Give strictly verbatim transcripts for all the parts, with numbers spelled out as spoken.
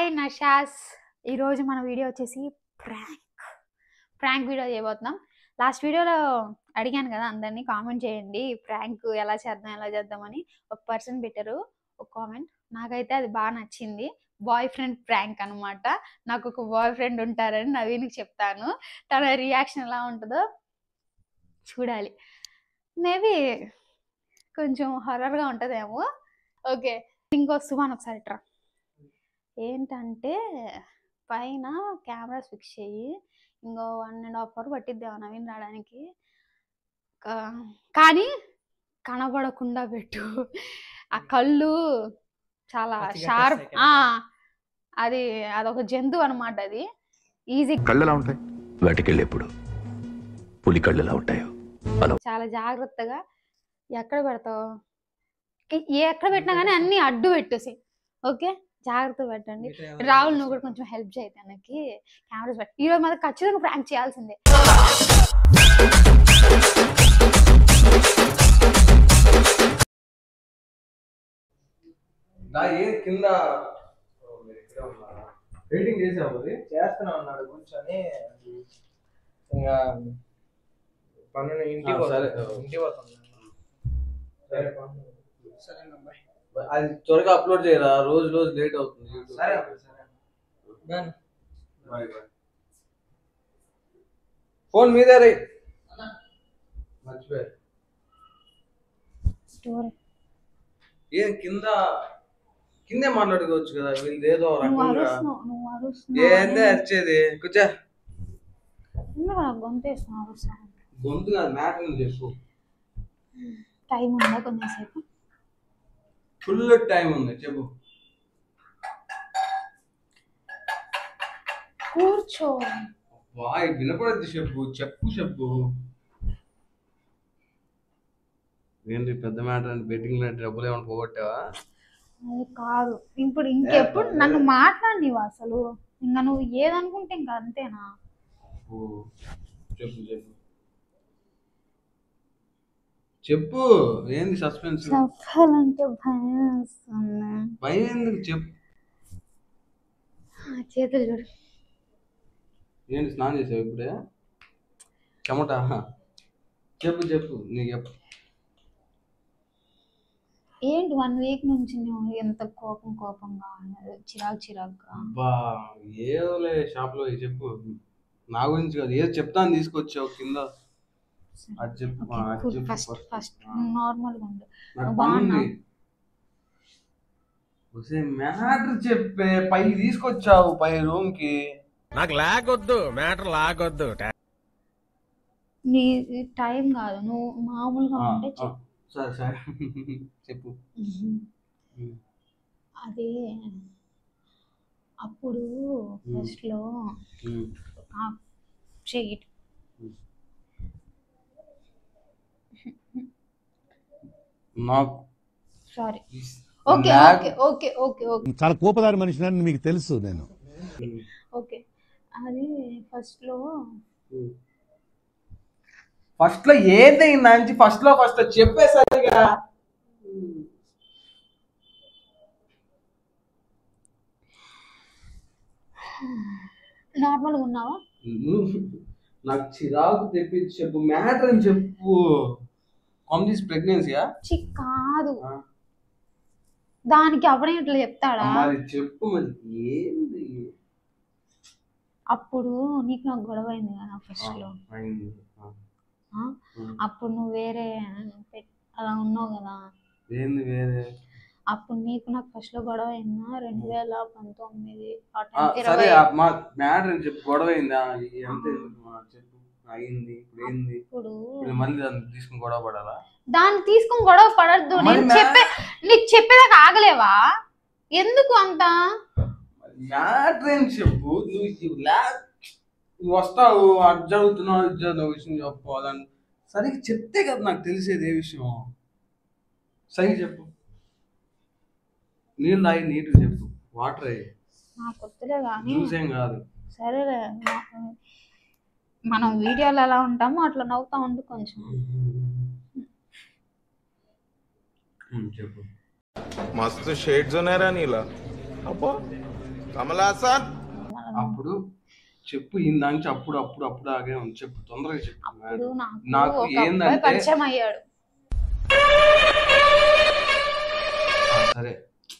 Hi నషాస్. ఈరోజు మన video వచ్చేసి ప్రాంక్ ప్రాంక్ వీడియో చేయబోతున్నాం. లాస్ట్ వీడియోలో అడిగాను కదా అందరినీ కామెంట్ చేయండి ప్రాంక్ ఎలా చేద్దాం ఎలా చేద్దామని. ఒక పర్సన్ పెట్టారు ఒక కామెంట్, నాకైతే అది బాగా నచ్చింది. బాయ్ ఫ్రెండ్ ప్రాంక్ అనమాట. నాకు ఒక బాయ్ ఫ్రెండ్ ఉంటారని నవీన్కి చెప్తాను, తన రియాక్షన్ ఎలా ఉంటుందో చూడాలి. మేబీ కొంచెం హర్రర్గా ఉంటుందేమో. ఓకే, ఇంకో సుమాన్ ఒకసారి ట్రా. ఏంటంటే పైన కెమెరాస్ ఫిక్స్ చెయ్యి, ఇంకో వన్ అండ్ హాఫ్ అవర్ పట్టిద్దాం నవీన్ రావడానికి, కానీ కనబడకుండా పెట్టు. ఆ కళ్ళు చాలా షార్ప్. అది అదొక జంతువు అనమాట. అది ఈజీ. కళ్ళు ఎలా ఉంటాయి? వాటికెళ్ళి ఎప్పుడు పులి కళ్ళు ఎలా ఉంటాయో చాలా జాగ్రత్తగా. ఎక్కడ పెడతావు? ఎక్కడ పెట్టినా కానీ అన్ని అడ్డు పెట్టేసి. ఓకే, జాగ్రత్తగా పెట్టండి. రాహుల్ నువ్వు కూడా కొంచెం హెల్ప్ చేయి తనకి. కెమెరాస్ పెట్టి ఈరోజు మాత్రం ఖచ్చితంగా ప్రాంక్ చేయాల్సిందే. కింద వెయిటింగ్ చేసావు, చేస్తున్నా ఉన్నాడు కూర్చొని. ఇంకా పన్ను ఇంటికి ఇంటికి పోతాను. అది త్వరగా అప్లోడ్ చేయరా, రోజు రోజు లేట్ అవుతుంది. ఫోన్ మీదే రే, మర్చిపోయారు. ఏం కింద కిందే మాట్లాడుకోవచ్చు కదా, వీళ్ళు ఏదో రకంగా. ఏందే వచ్చేది? కూర్చో. గొంతు కాదు, మ్యాటర్ ఉంది చెప్పు. టైం ఉందా కొంచెంసేపు? ఫుల్ టైం ఉంది, చెప్పు. కూర్చో. వాయ్ వినపడద్దు, చెప్పు చెప్పు చెప్పు. ఏంటి పెద్ద మ్యాటర్ అంటే బెట్టింగ్ డబ్బులు ఏమైనా పోగొట్టావా? అది కాదు, ఇప్పుడు ఇంకెప్పుడు నన్ను మాట్లాడినవు అసలు. ఇంకా నువ్వు ఏదనుకుంటే ఇంకా అంతేనా? చెప్పు చెప్పు చెప్పు. ఏంది సస్పెన్స్? చెప్పాలంటే భయం వస్తుంది. భయం ఎందుకు? చెప్పు. చేతులు చూడు. ఏంటి స్నానం చేసావు ఇప్పుడే? చెమట. చెప్పు చెప్పు, నీకు చెప్పు. ఏంటి వన్ వీక్ నుంచి నువ్వు ఎంత కోపం కోపంగా, చిరాకు చిరాకుగా? అబ్బా ఏదోలే, షాప్ లో చెప్పు. నా గురించి కాదు, ఏదో చెప్తాను తీసుకొచ్చావు కింద. అది చెప్పు. ఫస్ట్ ఫస్ట్ నార్మల్ గా ఉండు. మ్యాటర్ చెప్పే. పై తీసుకొచ్చావు పై రూమ్ కి. నాకు లాగొద్దు, మ్యాటర్ లాగొద్దు. నీ టైం కాదు, నువ్వు మామూలుగా ఉంటే చెప్పు. సరే సరే చెప్పు. అది అప్పుడు ఫస్ట్ లో చెయ్యి. నాకు sorry. Okay okay okay okay okay చాలా కోపదారి మనిషిని మీకు తెలుసు నేను. ఓకే, అది ఫస్ట్ లో ఫస్ట్ లో ఏదైంది? ఫస్ట్ లో ఫస్ట్ చెప్పేసరిగా. నార్మల్ గా ఉన్నావా? నాకు చిరాకు తెప్పించి చెప్పు, మ్యాటర్ అని చెప్పు. కాంప్లీస్ ప్రెగ్నెన్సీయా? కాదు, దానికి అప్పుడే ఇట్లా చెప్తాడా? మరి చెప్పు. మరి ఏంది? అప్పుడు నీకు నాకు గొడవ అయింది కదా ఫస్ట్ లో. అప్పుడు నువ్వు వేరే అలా ఉన్నావు కదా. ఏంది వేరే? అప్పుడు నీకు నాకు ఫస్ట్ లో గొడవ అయిందా రెండు వేల పంతొమ్మిది మ్యాటర్ చెప్పు. గొడవ అయిందా? చెప్పు. అయింది. ఇప్పుడు ఏంది? ఇప్పుడు మళ్ళీ దాన్ని తీసుకుని గొడవ పడాలా? దాన్ని తీసుకుని గొడవ పడద్దు. నేను చెప్పే నీకు చెప్పేదాకా ఆగలేవా? ఎందుకు అంత మ్యాటర్ ఏం చెప్పు. నువ్వు నువ్వు వస్తావు, అది జరుగుతున్నావు, ఇది జరుగుతున్నావు, విషయం చెప్పుకోవాలని సరిగ్గా చెప్తే కదా నాకు తెలిసేది ఏ విషయం. సరిగ్గా చెప్పు. నీళ్ళు తాగి నీట్గా చెప్పు. వాటర్ అయ్యి నాకు వద్దులే కానీ చూసేం కాదు. సరేలే, మనం వీడియోలో ఎలా ఉంటామో అట్లా నవ్వుతా ఉండు కొంచెం. చెప్పు. మస్తు షేడ్స్ ఉన్నారా నీలా? అబ్బో అప్పుడు చెప్పు ఇందాంచి అప్పుడు అప్పుడు అప్పుడు ఆగే ఉంది చెప్పు తొందరగా చెప్పు. అప్పుడు నాకు నాకు ఒక అబ్బాయి ఏందంటే పరిచయం అయ్యాడు. సరే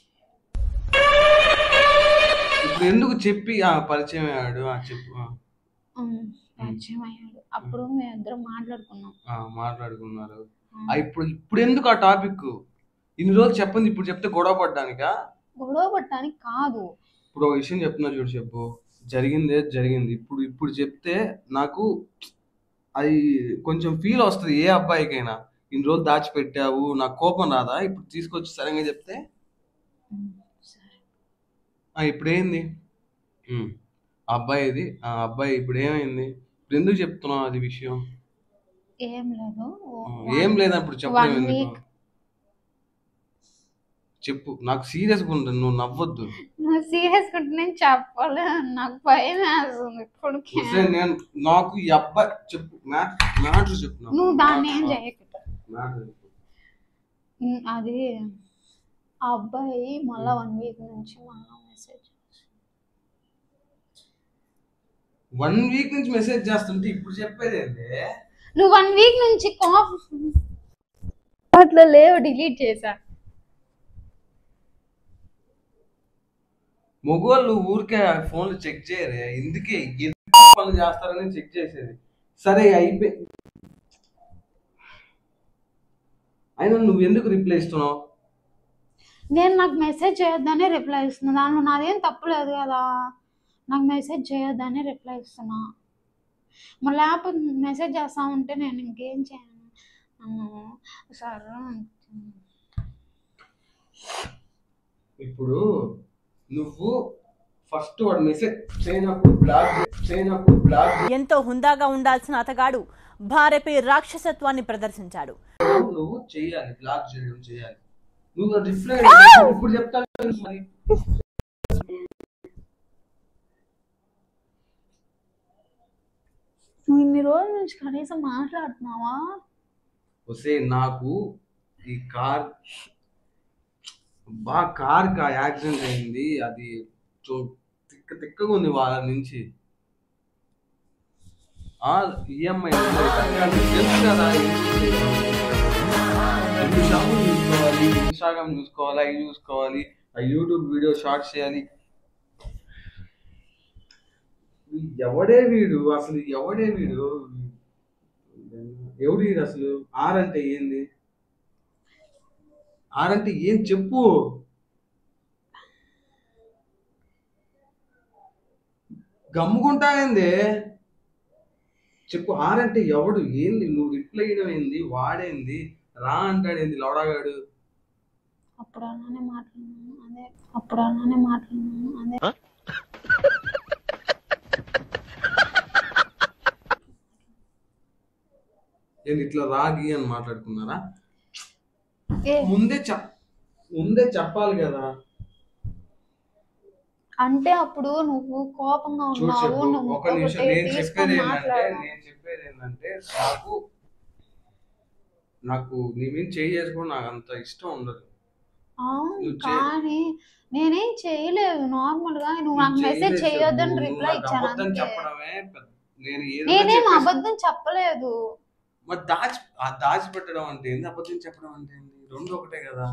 ఇప్పుడు ఎందుకు చెప్పి ఆ పరిచయం అయ్యాడు ఆ చెప్పు. ఉమ్, పరిచయం అయ్యాడు. అప్పుడు మేము ఇద్దరం మాట్లాడుకున్నాం. ఆ మాట్లాడుకున్నారు. ఆ ఇప్పుడు ఇప్పుడు ఎందుకు ఆ టాపిక్ ఇన్ని రోజులు చెప్పండి ఇప్పుడు చెప్తే గొడవ పడ్డానికా? గొడవ పట్టడానికి కాదు. ఇప్పుడు ఒక విషయం చెప్తున్నా చూడు చెప్పు. జరిగిందే జరిగింది. ఇప్పుడు ఇప్పుడు చెప్తే నాకు అది కొంచెం ఫీల్ వస్తుంది ఏ అబ్బాయికైనా. ఇన్ని రోజులు దాచిపెట్టావు నాకు కోపం రాదా ఇప్పుడు తీసుకొచ్చి సరిగ్గా చెప్తే? ఉమ్, సరే. ఆ ఇప్పుడు ఏంది ఆ అబ్బాయిది ఆ అబ్బాయి ఇప్పుడు ఏమైంది? ఇప్పుడు ఎందుకు చెప్తున్నావు అది విషయం? ఏం లేదు. ఏం లేదా ఇప్పుడు చెప్పడం ఎందుకు? వీక్ చెప్పు నాకు సీరియస్గా ఉంటుంది నువ్వు నవ్వొద్దు. నువ్వు సీరియస్ ఉంటే నేను చెప్పలే, నాకు భయం వేస్తుంది ఇప్పుడు. ఉసేన్, నేను నాకు ఈ అబ్బాయి చెప్పు మ్యాటర్ చెప్పు నాకు. నువ్వు దాన్ని ఏం చేయకుండా మ్యాటర్ చెప్పు. ఉమ్, అది ఆ అబ్బాయి మళ్ళా వన్ వీక్ నుంచి మళ్ళా మెసేజ్ వన్ వీక్ నుంచి మెసేజ్ చేస్తుంటే ఇప్పుడు చెప్పేది ఏంటి? నువ్వు వన్ వీక్ నుంచి కాఫ్ అట్లా లేవు డిలీట్ చేశా. మొగోళ్ళు ఊరికే ఫోన్లు చెక్ చేయరే ఎందుకే పనులు చేస్తారని చెక్ చేసేది. సరే అయిపోయి అయినా నువ్వు ఎందుకు రిప్లై ఇస్తున్నావు? నేను నాకు మెసేజ్ చేయొద్దనే రిప్లై ఇస్తున్నా. దానిలో నాదేం తప్పులేదు కదా. నాకు మెసేజ్ చేయొద్దనే రిప్లై ఇస్తున్నా. మరి లేకపోతే మెసేజ్ చేస్తా ఉంటే నేను ఇంకేం చేయను. సరే ఇప్పుడు నువ్వు ఫస్ట్ వాడు మెసేజ్ చేయనప్పుడు బ్లాక్ చేయనప్పుడు బ్లాక్ ఎంతో హుందాగా ఉండాల్సిన అతగాడు భార్యపై రాక్షసత్వాన్ని ప్రదర్శించాడు. నువ్వు చేయాలి బ్లాక్ చేయడం చేయాలి. నువ్వు రిప్లై ఇప్పుడు చెప్తాను మరి. నువ్వు ఇన్ని రోజుల నుంచి కనీసం మాట్లాడుతున్నావా? వస్తే నాకు ఈ కార్ బా కార్ కా యాక్సిడెంట్ అయింది. అది తిక్క తిక్కగా ఉంది వాళ్ళ నుంచి. ఆ ఈఎంఐ తెలుసు కదా. రెండు షాపులు చూసుకోవాలి, ఇన్స్టాగ్రామ్ చూసుకోవాలి, అవి చూసుకోవాలి, ఆ యూట్యూబ్ వీడియో షార్ట్స్ చేయాలి. ఎవడే వీడు అసలు? ఎవడే వీడు? ఎవడు వీడు అసలు? ఆర్ అంటే ఏంది? ఆర్ అంటే ఏం చెప్పు. గమ్ముకుంటావేంది చెప్పు. ఆర్ అంటే ఎవడు? ఏంది నువ్వు రిప్లై ఇవ్వడం ఏంది? వాడేంది? రా అంటాడేంది లవడాగాడు? అప్పుడు అలానే మాట్లాడినాను అదే అప్పుడు అలానే మాట్లాడినాను అదే ఏంది ఇట్లా రాగి అని మాట్లాడుకున్నారా? ముందే చెప్ ముందే చెప్పాలి కదా. అంటే అప్పుడు నువ్వు కోపంగా చూడు ఉన్నావు. చెప్పు నువ్వు ఒక నిమిషం. నేను చెప్పేది ఏంటంటే మాట్లాడు. నేను చెప్పేది ఏంటంటే నాకు నాకు నీ మీద చేయి చేసుకోవడం నాకు అంత ఇష్టం ఉండదు. అవును కానీ నేనేం చేయలేదు. నార్మల్ గా నువ్వు నాకు మెసేజ్ చేయొద్దని రిప్లై ఇచ్చాను అంతే. చెప్పడమే నేను నేనేం అబద్ధం చెప్పలేదు. మరి దాచి దాచి పెట్టడం అంటే ఏంది? అబద్ధం చెప్పడం అంటే ఏంది? రెండు ఒకటే కదా.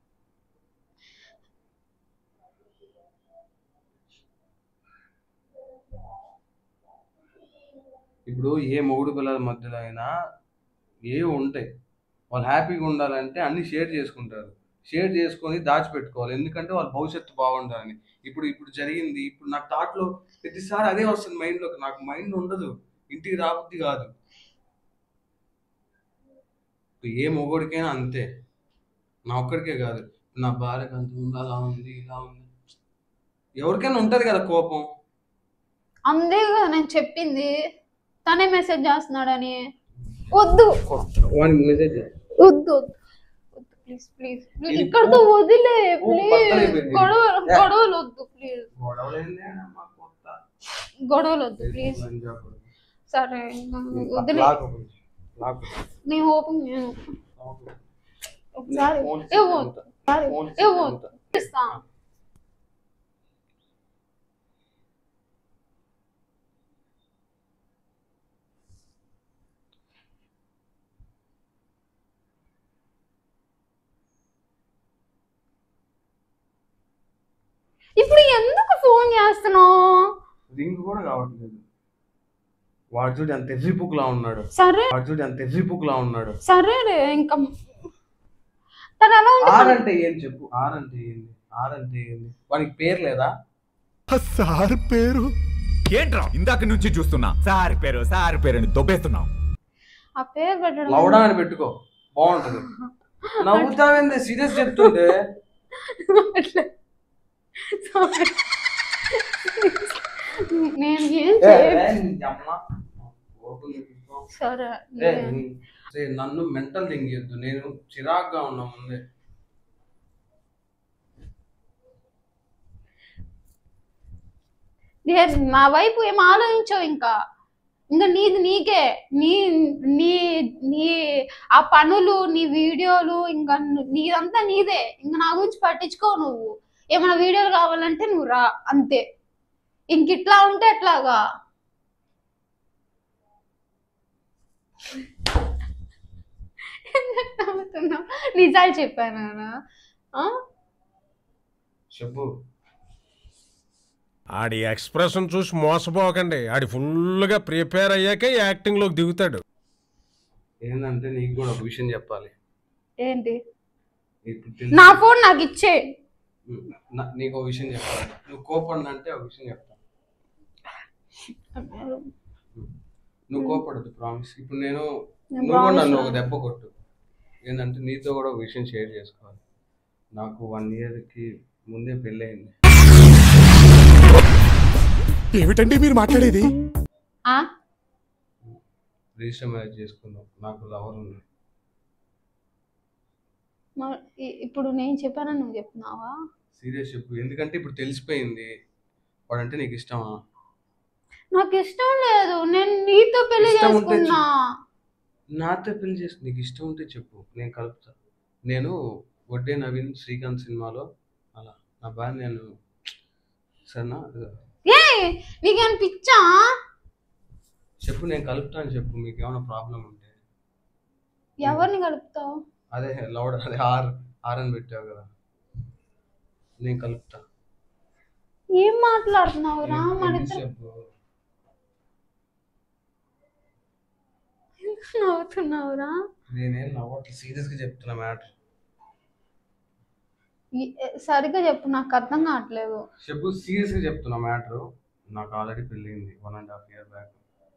ఇప్పుడు ఏ మొగుడు పిల్లల మధ్యలో అయినా ఏ ఉంటాయి. వాళ్ళు హ్యాపీగా ఉండాలంటే అన్ని షేర్ చేసుకుంటారు. షేర్ చేసుకొని దాచిపెట్టుకోవాలి. ఎందుకంటే వాళ్ళ భవిష్యత్తు బాగుండాలని. ఇప్పుడు ఇప్పుడు జరిగింది. ఇప్పుడు నాకు థాట్లో ప్రతిసారి అదే వస్తుంది మైండ్లోకి. నాకు మైండ్ ఉండదు, ఇంటికి రాబుద్ది కాదు. ఏ మొగుడికైనా అంతే, నా ఒక్కడికే కాదు. నా భార్యకు అంత ఉంది, అలా ఉంది, ఇలా ఉంది. ఎవరికైనా ఉంటది కదా కోపం. అందే కదా నేను చెప్పింది. తనే మెసేజ్ చేస్తున్నాడని. వద్దు వానికి మెసేజ్ వద్దు వద్దు ప్లీజ్ ప్లీజ్ ప్లీజ్ ఇక్కడతో వదిలే ప్లీజ్. గొడవలు గొడవలు వద్దు ప్లీజ్. గొడవలు వద్దు ప్లీజ్. సరే వదిలే. నేను ఓపెన్ చేయను ఒకసారి. ఇవ్వద్దు ఇవ్వద్దు ఇస్తా. ఇప్పుడు ఎందుకు ఫోన్ చేస్తున్నావు? రింగ్ కూడా కావట్లేదు. వాడు చూడు ఎంత ఎర్రిపుకులా ఉన్నాడు. సరే వాడు చూడు ఎంత ఎర్రిపుకులా ఉన్నాడు. సరేలే ఇంకా తను ఎలా ఉంది? ఆర్ అంటే ఏం చెప్పు. ఆర్ అంటే ఏంది? ఆర్ అంటే ఏంది? వానికి పేరు లేదా? సార్ పేరు ఏంట్రా ఇందాక నుంచి చూస్తున్నా సార్ పేరు సార్ పేరు అని దొబ్బేస్తున్నావు. ఆ పేరు పెట్టడం లౌడా అని పెట్టుకో బాగుంటది. నవ్వుతావేంది సీరియస్ చెప్తుంటే? నేను ఏం ఏ, చేయను. ఏ, నీ అమ్మ. సరే ఏ, నీ- ఏ, నన్ను మెంటల్ దింగేద్దు. నేను చిరాగ్గా ఉన్నా ముందే. నేను నా వైపు ఏం ఆలోచించావు ఇంకా ఇంకా నీది నీకే నీ నీ నీ ఆ పనులు నీ వీడియోలు ఇంకా నీదంతా నీదే. ఇంకా నా గురించి పట్టించుకో. నువ్వు ఏమైనా వీడియోలు కావాలంటే నువ్వు రా అంతే. ఇంక ఇట్లా ఉంటే ఎట్లాగా? ఎందుకు నవ్వుతున్నావు? నిజాలు చెప్పాను చెప్పు. ఆడి ఎక్స్ప్రెషన్ చూసి మోసపోకండి. ఆడి ఫుల్ గా ప్రిపేర్ అయ్యాకే యాక్టింగ్ లోకి దిగుతాడు. ఏంటంటే నీకు కూడా ఒక విషయం చెప్పాలి. ఏంటి? ఇప్పుడు తెలుసు. నా ఫోన్ నాకు ఇచ్చే. నా- నీకు ఒక విషయం చెప్పాలి. నువ్వు కోపడినంటే ఒక విషయం చెప్తా. నువ్వు కోపడదు ప్రామిస్. ఇప్పుడు నేను నేను నువ్వు కూడా promise నన్ను ఒక చేయను. దెబ్బ కొట్టు. ఏంటంటే నీతో కూడా ఒక విషయం షేర్ చేసుకోవాలి. నాకు వన్ ఇయర్ కి ముందే పెళ్ళి అయింది. ఏమిటండి మీరు మాట్లాడేది? ఆ రిజిస్టర్ మ్యారేజ్ చేసుకున్నాం. నాకు లవర్ ఉంది. మ- ఇ- ఇప్పుడు నేను చెప్పానని నువ్వు చెప్తున్నావా? సీరియస్ చెప్పు. ఎందుకంటే ఇప్పుడు తెలిసిపోయింది. వాడంటే నీకు ఇష్టమా? నాకు ఇష్టం లేదు. నేను నీతో పెళ్లి ఇష్టం ఉంటే చేసుకున్నా. నాతో పెళ్లి చేసుకు. నీకు ఇష్టం ఉంటే చెప్పు, నేను కలుపుతా. నేను వడ్డే నవీన్ శ్రీకాంత్ సినిమాలో అలా నా బాగా నేను సరేనా ఏ నీకేం పిచ్చా? చెప్పు, నేను కలుపుతాను చెప్పు. మీకు ఏమైనా ప్రాబ్లం ఉంటే. ఎవరిని కలుపుతావు? అదే లౌడ్ అదే ఆర్ ఆర్ అని పెట్టావు కదా, నేను కలుపుతా. ఏం మాట్లాడుతున్నావు రా? నీకు మన తెలిసి ఇద్దరు చెప్పు. నవ్వుతున్నావురా? నేనేం నవ్వట్లేదు, సీరియస్ గా చెప్తున్నా మ్యాటర్. ఈ- సరిగ్గా చెప్పు, నాకు అర్థం కావట్లేదు. చెప్పు, సీరియస్ గా చెప్తున్నా మ్యాటర్. నాకు ఆల్రెడీ పెళ్ళింది one and half year back.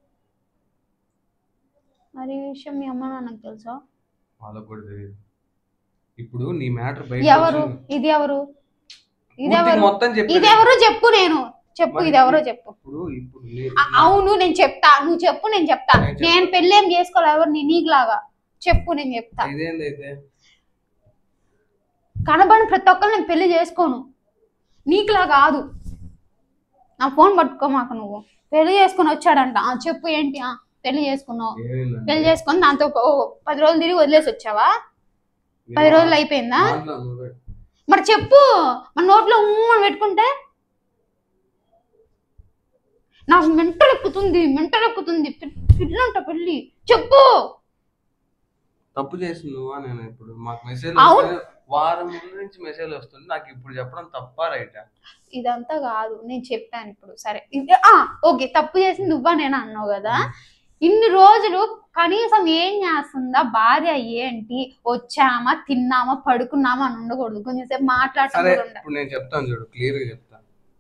మరి ఈ విషయం మీ అమ్మ నాన్నకు తెలుసా? వాళ్ళకు కూడా తెలియదు. ఇప్పుడు నీ మ్యాటర్ బయట ఎవరు? ఇది ఎవరు? ఇది పూర్తిగా ఎవరు? మొత్తం చెప్పు. ఇది ఎవరు చెప్పు. నేను చెప్పు, మరి ఇది ఎవరో చెప్పు. ఇప్పుడు ఇప్పుడు నీ- ఆ- అవును నేను చెప్తా. నువ్వు చెప్పు, నేను చెప్తా. నేను చెప్తా. నేను పెళ్లి ఏం చేసుకోవాలి ఎవరిని నీకులాగా. చెప్పు, నేను చెప్తా. ఇదేంది అయితే? కనబడిన ప్రతి ఒక్కరు నేను పెళ్లి చేసుకోను. నీకులా కాదు. నా ఫోన్ పట్టుకో మాకు. నువ్వు పెళ్లి చేసుకుని వచ్చాడంట. ఆ, చెప్పు ఏంటి? ఆ, పెళ్లి చేసుకున్నావు. ఏమైందంటే, పెళ్లి చేసుకుని దాంతో ఓ పది రోజులు తిరిగి వదిలేసి వచ్చావా? పది రోజులు అయిపోయిందా? దాంట్లో నువ్వే. మరి చెప్పు. మన నోట్లో ఊ అని పెట్టుకుంటే నాకు మెంటల్ ఎక్కుతుంది, మెంటల్ ఎక్కుతుంది. పిల్లంట పెళ్ళి. చెప్పు. తప్పు చేసి నువ్వా? నేను ఇప్పుడు మాకు మెసేజ్ అవును. వారం ముందు నుంచి మెసేజ్ వస్తుంది. నాకు ఇప్పుడు చెప్పడం తప్పా రైటా? ఇదంతా కాదు, నేను చెప్పాను ఇప్పుడు. సరే ఇది- ఆ ఓకే, తప్పు చేసి నువ్వా నేను అన్నావు కదా. ఇన్ని రోజులు కనీసం ఏం చేస్తుందా భార్య? ఏంటి, వచ్చామా, తిన్నామా, పడుకున్నామా అని ఉండకూడదు. కొంచెం సేపు సరే మాట్లాడటం. ఇప్పుడు నేను చెప్తాను చూడు, క్లియర్ గా చెప్తా.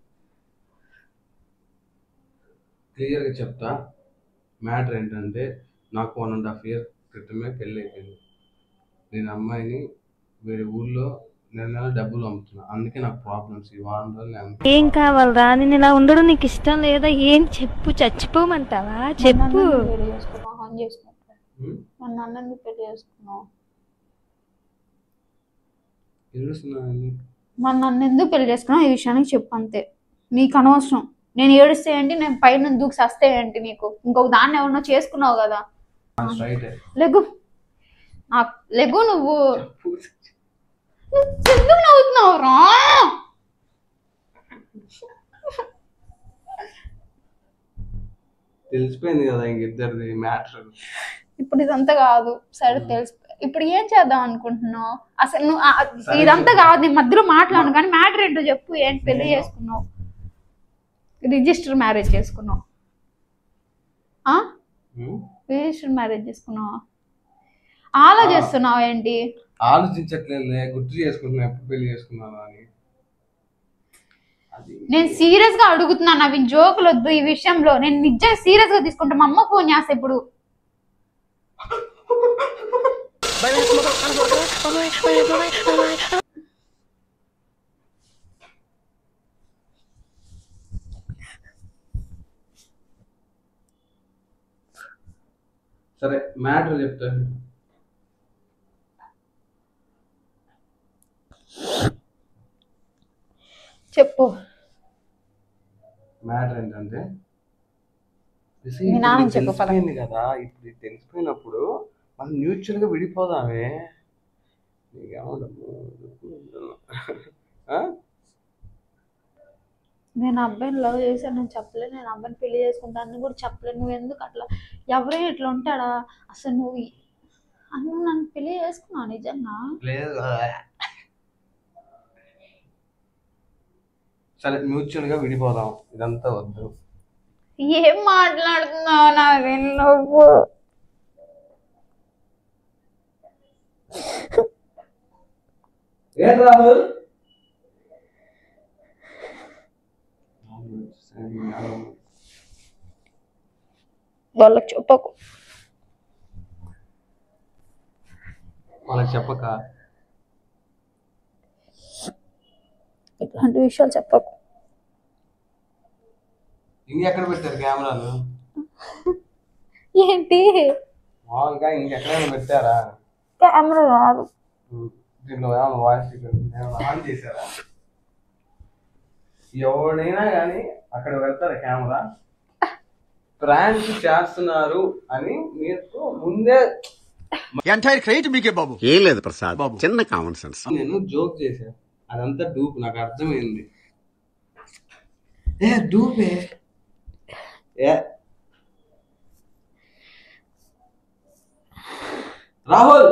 క్లియర్ గా చెప్తా. మ్యాటర్ ఏంటంటే, నాకు వన్ అండ్ హాఫ్ ఇయర్ క్రితమే పెళ్ళి అయిపోయింది. నేను అమ్మాయిని వేరే ఊర్లో నెల నెల డబ్బులు అమ్ముతున్నా. అందుకే నాకు ప్రాబ్లమ్స్. ఈ వారం రోజులు నేను ఏం కావాలరా? నేను ఇలా ఉండడం నీకు ఇష్టం లేదా? ఏం చెప్పు, చచ్చిపోమంటావా? చెప్పు. పెళ్లి చేసుకున్నావు ఆన్ చేసుకున్నావు. హ్మ్? మన నాన్నని పెళ్లి చేసుకున్నావు. ఏడుస్తున్నాను. మన నన్ను ఎందుకు పెళ్లి చేసుకున్నావు? ఈ విషయానికి చెప్పు అంతే. నీకు అనవసరం. నేను ఏడుస్తే ఏంటి, నేను పైన దూకి వస్తే ఏంటి? నీకు ఇంకొక దాన్ని ఎవరినో చేసుకున్నావు కదా. స్ట్రైట్ లెగు నాకు లెగు. నువ్వు నువ్వు ఎందుకు నవ్వుతున్నావు రా? తెలిసిపోయింది కదా ఇంక ఇద్దరిది మ్యాటర్. ఇప్పుడు ఇదంతా కాదు. సరే తెలిసి ఇప్పుడు ఏం చేద్దాం అనుకుంటున్నావు? అసలు నువ్వు ఇదంతా కాదు, నీ మధ్యలో మాట్లాడు కానీ మ్యాటర్ ఏంటో చెప్పు. ఏంటి పెళ్లి చేసుకున్నావు, రిజిస్టర్ మ్యారేజ్ చేసుకున్నావు, రిజిస్టర్ మ్యారేజ్ చేసుకున్నావా? ఆలోచిస్తున్నావు ఏంటి? ఆలోచించట్లేదు, గుర్తు చేసుకుంటున్నా ఎప్పుడు పెళ్లి చేసుకున్నావా అని. నేను సీరియస్ గా అడుగుతున్నాను, అవి జోకులు వద్దు. ఈ విషయంలో నేను నిజంగా సీరియస్ గా తీసుకుంటా. మా అమ్మ ఫోన్ చేస్తా ఇప్పుడు. సరే మ్యాటర్ చెప్తాను. చెప్పు. మ్యాటర్ ఏంటంటే తెలిసిపోయింది కదా, ఇప్పుడు తెలిసిపోయినప్పుడు మనం మ్యూచువల్ గా విడిపోదామే. నేను అబ్బాయిని లవ్ చేశాను, నేను చెప్పలేదు. నేను అబ్బాయిని పెళ్లి చేసుకుంటాను కూడా చెప్పలేదు. నువ్వు ఎందుకు అట్లా? ఎవరైనా ఇట్లా ఉంటాడా అసలు? నువ్వు అను నన్ను పెళ్లి చేసుకున్నావు నిజంగా? లేదు. సరే మ్యూచువల్ గా విడిపోదాం, ఇదంతా వద్దు. ఏం మాట్లాడుతున్నావు? నాకు నువ్వు ఏం రాహుల్? వాళ్ళకి చెప్పకు. వాళ్ళకి చెప్పక ఇట్లాంటి విషయాలు చెప్పకు. ఇంకెక్కడ పెట్టారు కెమెరాలు? ఏంటి మామూలుగా ఇంకెక్కడైనా పెట్టారా? కెమెరా కాదు, దీంట్లో ఏమైనా వాయిస్ ఆన్ చేశారా? ఎవడైనా కానీ అక్కడ పెడతారా కెమెరా? ప్రాంక్ చేస్తున్నారు అని మీకు ముందే ఎంటైర్ క్రెడిట్ మీకే బాబు. ఏం లేదు ప్రసాద్ బాబు, చిన్న కామన్ సెన్స్. నేను జోక్ చేశాను, అదంతా డూప్. నాకు అర్థమైంది. ఏ డూపే ఏ రాహుల్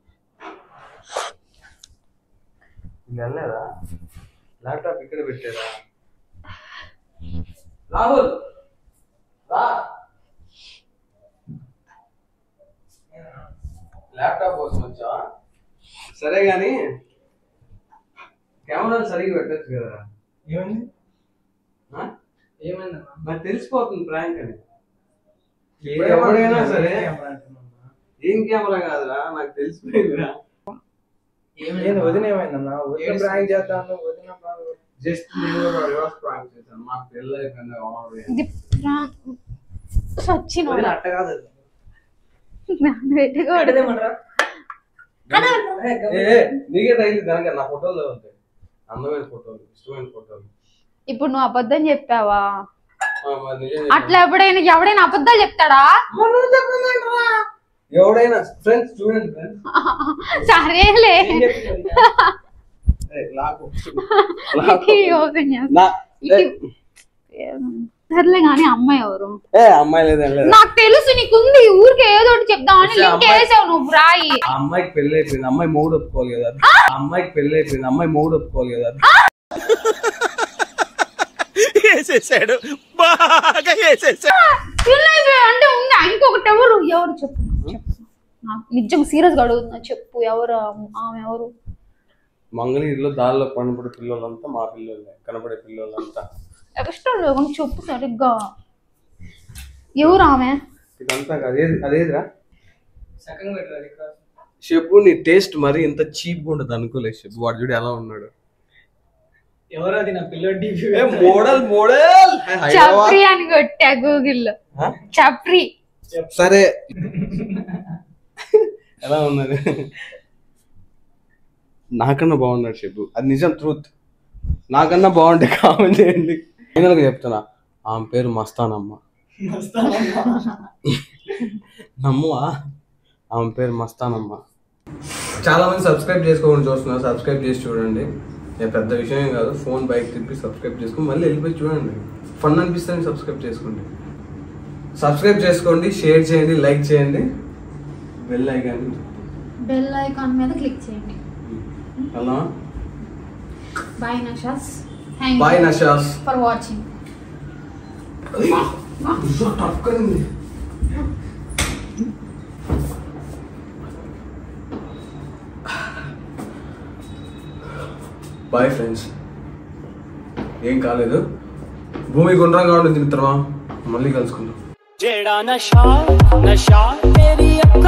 వెళ్ళలేదా? ల్యాప్టాప్ ఇక్కడ పెట్టారా? రాహుల్ రా, ల్యాప్టాప్ కోసం వచ్చావా? సరే గాని కెమెరాలు సరిగ్గా పెట్టచ్చు కదా. ఏమైంది? ఏమైంది? నాకు తెలిసిపోతుంది ప్రాంక్ అని. ఎవడైనా సరే ఏం కెమెరా కాదురా, నాకు తెలిసిపోయిందిరా. వదిన ఏమైందన్నా? వదిన ప్రాంక్ చేస్తాను, వదిన జస్ట్ నేను రివర్స్ ప్రాంక్ చేశాను. మాకు పెళ్ళి అయిపోయింది. అట్ట కాదు, నీకే తగిలి దానికి. నా ఫోటోలు ఉంటాయి, అందమైన ఫోటోలు, ఇష్టమైన ఫోటోలు. ఇప్పుడు నువ్వు అబద్ధం చెప్పావా? అట్లా ఎప్పుడైనా ఎవడైనా అబద్ధాలు చెప్తాడా? ఎవడైనా ఫ్రెండ్స్ చూడండి ఫ్రెండ్స్. సరేలే సర్లే గానీ అమ్మాయి ఎవరు? ఏ అమ్మాయి లేదండి, నాకు తెలుసు నీకుంది. ఊరికే ఏదో ఒకటి చెప్దామని లింక్ వేసావు నువ్వు. రాయి. అమ్మాయికి పెళ్లి అయిపోయింది, అమ్మాయి మూడు ఒప్పుకోవాలి కదా. అమ్మాయికి పెళ్లి అయిపోయింది, అమ్మాయి మూడు ఒప్పుకోవాలి కదా. వేసేసాడు, బాగా వేసేసాడు. అంటే ఉంది ఇంకొకటి. ఎవరు ఎవరు చెప్పు, నాకు నిజంగా సీరియస్ గా అడుగుతున్నా. చెప్పు ఎవరు ఆమె? ఎవరు? మంగళగిరిలో దారిలో కనపడే పిల్లలంతా మా పిల్లలే, కనపడే పిల్లలంతా. ఇష్టం లేదు చెప్పు సరిగ్గా. ఎవరు ఆమె? ఇదంతా అదేది అదేదిరా చెప్పు. నీ టేస్ట్ మరి ఇంత చీప్ గా ఉండదు అనుకోలేదు చెప్పు. వాడు చూడు ఎలా ఉన్నాడు. ఎవరది? నా పిల్లడి మోడల్ మోడల్ చప్రి అని కొట్టా గూగుల్లో. చప్రి. సరే ఎలా ఉన్నది? నాకన్నా బాగున్నాడు చెప్పు. అది నిజం, ట్రూత్. నాకన్నా బాగుంటే కామెంట్ చేయండి. ఫైనల్ గా చెప్తున్నా, ఆమె పేరు మస్తానమ్మ. నమ్మువా? ఆమె పేరు మస్తానమ్మ. చాలా మంది సబ్స్క్రైబ్ చేసుకోకుండా చూస్తున్నారు. సబ్స్క్రైబ్ చేసి చూడండి. పెద్ద విషయం కాదు. ఫోన్ బైక్ తిప్పి సబ్స్క్రైబ్ చేసుకుని మళ్ళీ వెళ్ళిపోయి చూడండి. ఫన్ అనిపిస్తుంది. సబ్స్క్రైబ్ చేసుకోండి. సబ్స్క్రైబ్ చేసుకోండి, షేర్ చేయండి, లైక్ చేయండి, బెల్ ఐకాన్ బెల్ ఐకాన్ మీద క్లిక్ చేయండి. బాయ్ నషాస్. థ్యాంక్ బాయ్ నషాస్ ఫర్ వాచింగ్. Bye friends. ఏం కాలేదు. భూమి గుండ్రంగా ఉంటుంది మిత్రమా. మళ్ళీ కలుసుకుందాం.